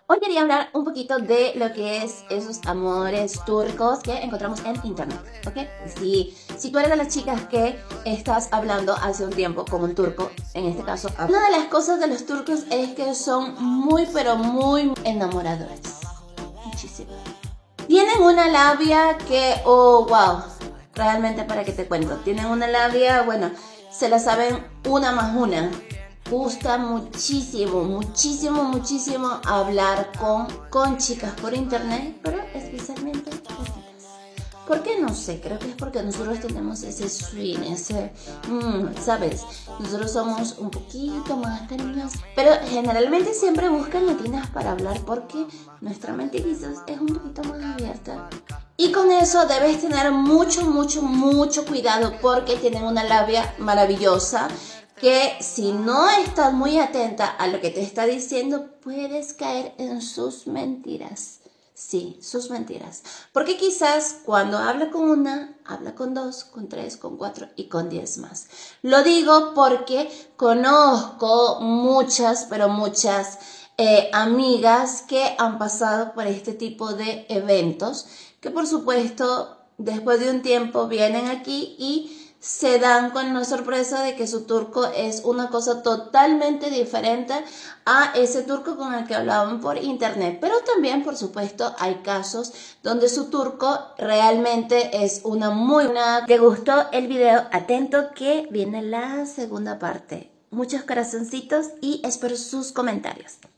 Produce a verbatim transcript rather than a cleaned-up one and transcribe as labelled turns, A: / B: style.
A: Hoy quería hablar un poquito de lo que es esos amores turcos que encontramos en internet, ¿ok? Si, si tú eres de las chicas que estás hablando hace un tiempo con un turco, en este caso, una de las cosas de los turcos es que son muy pero muy enamoradores, muchísimo. Tienen una labia que, oh wow, realmente para que te cuento, tienen una labia, bueno, se la saben una más una. Gusta muchísimo, muchísimo, muchísimo hablar con, con chicas por internet, pero especialmente latinas. ¿Por qué? No sé, creo que es porque nosotros tenemos ese swing, ese, mmm, ¿sabes? Nosotros somos un poquito más cariñosos, pero generalmente siempre buscan latinas para hablar porque nuestra mente quizás es un poquito más abierta. Y con eso debes tener mucho, mucho, mucho cuidado porque tienen una labia maravillosa que si no estás muy atenta a lo que te está diciendo, puedes caer en sus mentiras. Sí, sus mentiras. Porque quizás cuando habla con una, habla con dos, con tres, con cuatro y con diez más. Lo digo porque conozco muchas, pero muchas eh, amigas que han pasado por este tipo de eventos, que por supuesto después de un tiempo vienen aquí y se dan con la sorpresa de que su turco es una cosa totalmente diferente a ese turco con el que hablaban por internet. Pero también, por supuesto, hay casos donde su turco realmente es una muy buena. ¿Te gustó el video? Atento que viene la segunda parte. Muchos corazoncitos y espero sus comentarios.